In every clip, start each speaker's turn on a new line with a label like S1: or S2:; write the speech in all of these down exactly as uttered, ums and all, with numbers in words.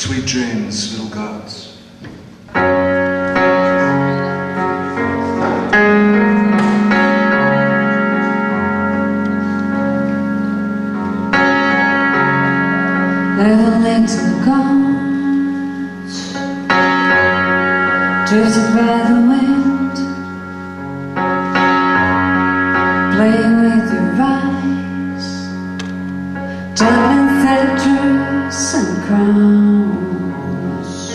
S1: Sweet dreams, little gods.
S2: Little little gods drifted by the wind, playing with your eyes, juggling scepters and crowns.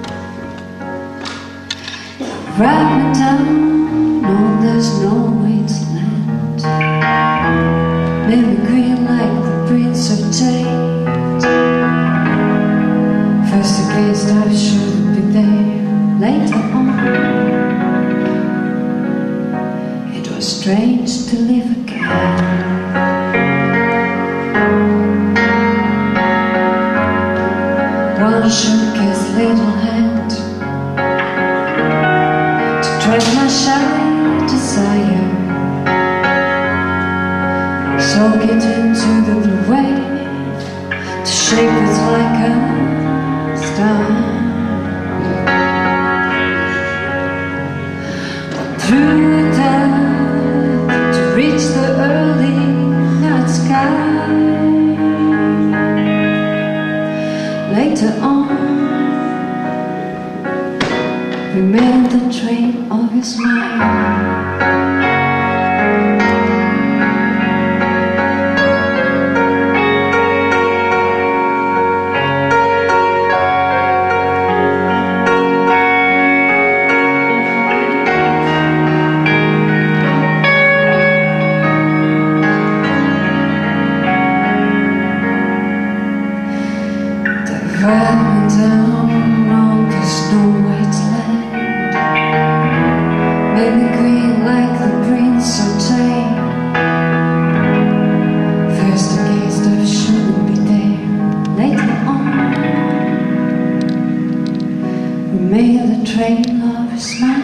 S2: Wrap me down, no, there's no way to land. Made me green like the Prince of Jade. First against I shouldn't be there. Later on, it was strange to live again. One shook his little hand to tread my shy desire, soak it into the blue wave, to shape it like a star. Through the dark to reach the early night sky. Later on, we made the train of his mind. Drag me down, no, there's no way to land. Made me green like the Prince of Jade. First I gazed, I shouldn't be there. Later on, we made the train of his mind.